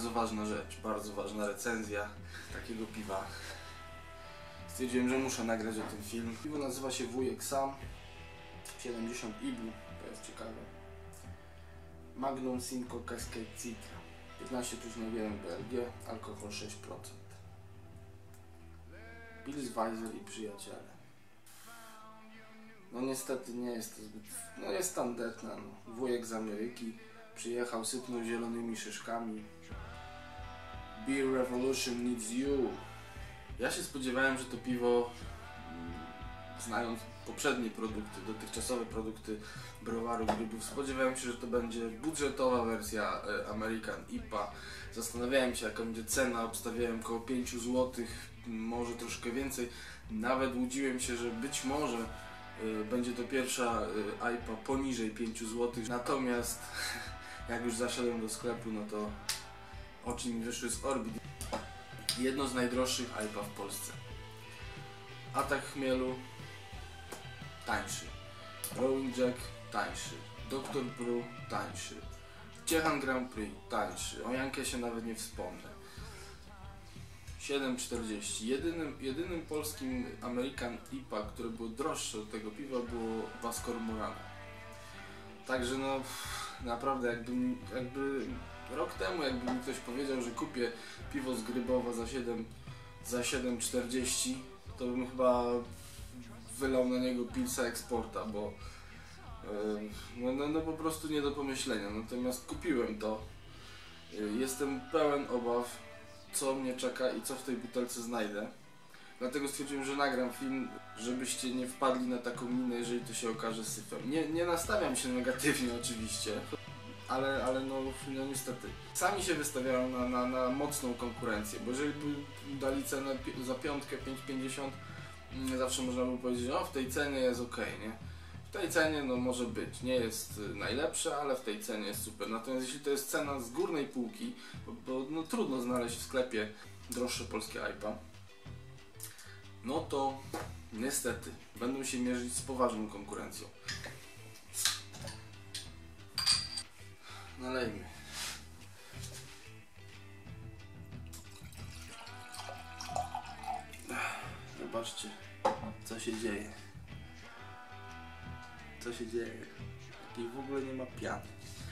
bardzo ważna rzecz, bardzo ważna recenzja takiego piwa. Stwierdziłem, że muszę nagrać o tym film. Piwo nazywa się Wujek Sam 70 IBU, to jest ciekawe. Magnum Simcoe Cascade Citra 15,1 BLG, alkohol 6%. Pilsweiser i przyjaciele. No niestety nie jest to zbyt... No jest tandetna, no. Wujek z Ameryki przyjechał, sypnął zielonymi szyszkami. Beer Revolution needs you. Ja się spodziewałem, że to piwo, znając poprzednie produkty, dotychczasowe produkty browaru Grybów, spodziewałem się, że to będzie budżetowa wersja American IPA. Zastanawiałem się, jaka będzie cena, obstawiałem około 5 zł, może troszkę więcej. Nawet łudziłem się, że być może będzie to pierwsza IPA poniżej 5 zł. Natomiast jak już zaszedłem do sklepu, no to oczy mi wyszły z orbit. Jedno z najdroższych IPA w Polsce. Atak chmielu tańszy. Rowing Jack tańszy. Dr. Brew tańszy. Ciechan Grand Prix tańszy. O Jankę się nawet nie wspomnę. 7,40. Jedynym polskim American IPA, które było droższe od tego piwa, było Vasco Morana. Także no naprawdę jakby rok temu jakby mi ktoś powiedział, że kupię piwo z Grybowa za 7,40, to bym chyba wylał na niego Pilsa Exporta, bo no po prostu nie do pomyślenia. Natomiast kupiłem to. Jestem pełen obaw, co mnie czeka i co w tej butelce znajdę. Dlatego stwierdziłem, że nagram film, żebyście nie wpadli na taką minę, jeżeli to się okaże syfem. Nie nastawiam się negatywnie oczywiście, ale no niestety. Sami się wystawiają na mocną konkurencję, bo jeżeli by dali cenę za piątkę 5,50, zawsze można by powiedzieć, że w tej cenie jest ok, nie? W tej cenie no może być, nie jest najlepsze, ale w tej cenie jest super. Natomiast jeśli to jest cena z górnej półki, bo no, trudno znaleźć w sklepie droższe polskie IPA, no to niestety będą się mierzyć z poważną konkurencją. Nalejmy. Zobaczcie, co się dzieje. Co się dzieje? Takiej w ogóle nie ma piany.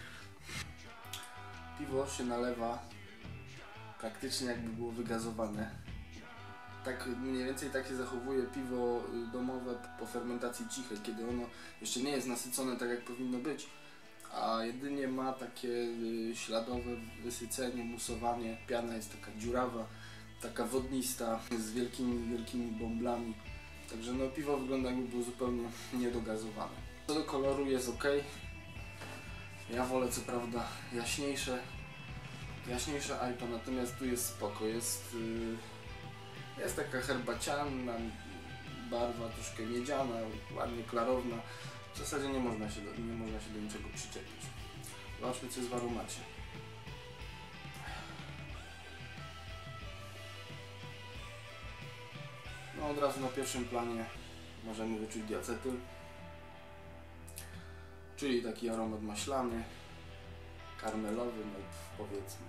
Piwo się nalewa praktycznie jakby było wygazowane. Tak mniej więcej tak się zachowuje piwo domowe po fermentacji cichej, kiedy ono jeszcze nie jest nasycone tak jak powinno być, a jedynie ma takie śladowe wysycenie, musowanie. Piana jest taka dziurawa, taka wodnista, z wielkimi bąblami. Także no piwo wygląda jakby było zupełnie niedogazowane. Co do koloru jest ok. Ja wolę co prawda jaśniejsze IPA, natomiast tu jest spoko. Jest taka herbaciana, barwa troszkę miedziana, ładnie klarowna. W zasadzie nie można się do niczego przyczepić. Zobaczmy, co jest w aromacie. No od razu na pierwszym planie możemy wyczuć diacetyl, czyli taki aromat maślany, karmelowy, no powiedzmy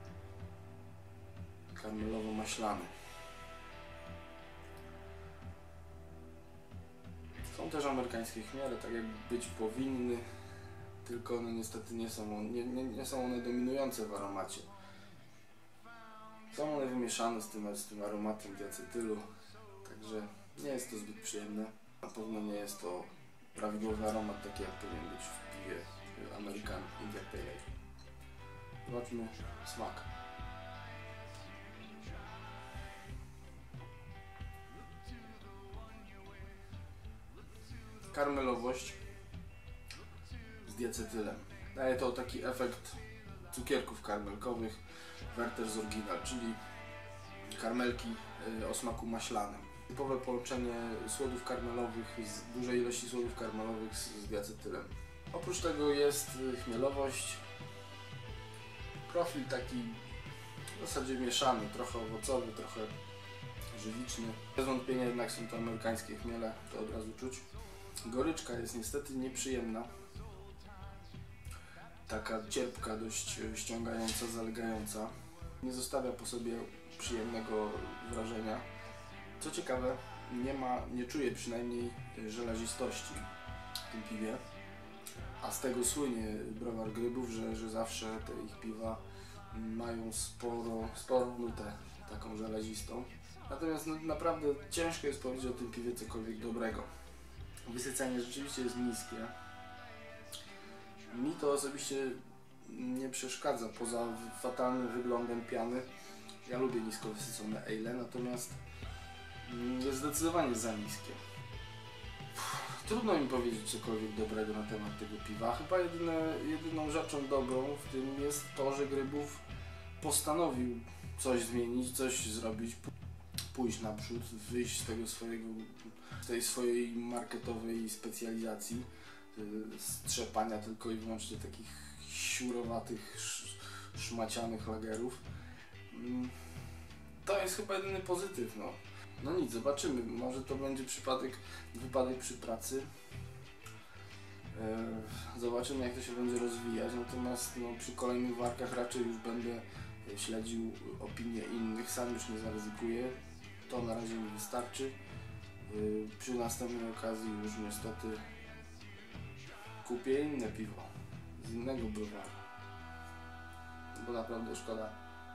karmelowo-maślany. Są też amerykańskie chmiele, tak jak być powinny, tylko one niestety nie są one dominujące w aromacie. Są one wymieszane z tym aromatem diacetylu, także nie jest to zbyt przyjemne. Na pewno nie jest to prawidłowy aromat, taki jak powinien być w piwie American India Pale Ale. Zobaczmy smak. Karmelowość z diacetylem. Daje to taki efekt cukierków karmelkowych Werther's Original, czyli karmelki o smaku maślanym. Typowe połączenie słodów karmelowych, dużej ilości słodów karmelowych z diacetylem. Oprócz tego jest chmielowość. Profil taki w zasadzie mieszany, trochę owocowy, trochę żywiczny. Bez wątpienia jednak są to amerykańskie chmiele, to od razu czuć. Goryczka jest niestety nieprzyjemna. Taka cierpka, dość ściągająca, zalegająca. nie zostawia po sobie przyjemnego wrażenia. Co ciekawe, nie czuję przynajmniej żelazistości w tym piwie, a z tego słynie browar Grybów, że zawsze te ich piwa mają sporą nutę taką żelazistą. Natomiast naprawdę ciężko jest powiedzieć o tym piwie cokolwiek dobrego. Wysycenie rzeczywiście jest niskie. Mi to osobiście nie przeszkadza, poza fatalnym wyglądem piany. Ja lubię nisko wysycone ale, natomiast jest zdecydowanie za niskie. Trudno mi powiedzieć cokolwiek dobrego na temat tego piwa. Chyba jedyną rzeczą dobrą w tym jest to, że Grybów postanowił coś zmienić, coś zrobić, pójść naprzód, wyjść z tej swojej marketowej specjalizacji, strzepania tylko i wyłącznie takich siurowatych, szmacianych lagerów. To jest chyba jedyny pozytyw, no. No nic, zobaczymy. Może to będzie wypadek przy pracy. Zobaczymy, jak to się będzie rozwijać. Natomiast przy kolejnych warkach raczej już będę śledził opinie innych. Sam już nie zaryzykuję. To na razie mi wystarczy. Przy następnej okazji już niestety kupię inne piwo z innego browaru. Bo naprawdę szkoda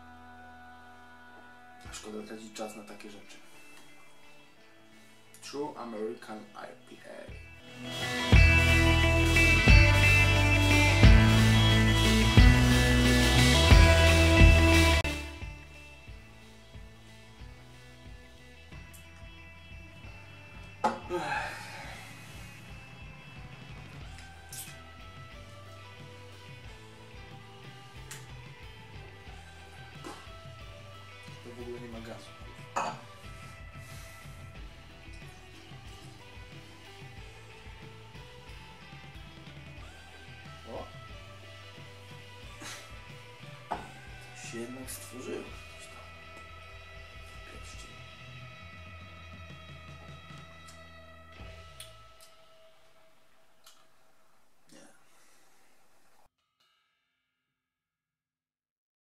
tracić czas na takie rzeczy. True American IPA. To w ogóle nie ma gazu. O! Coś się jednak stworzyło.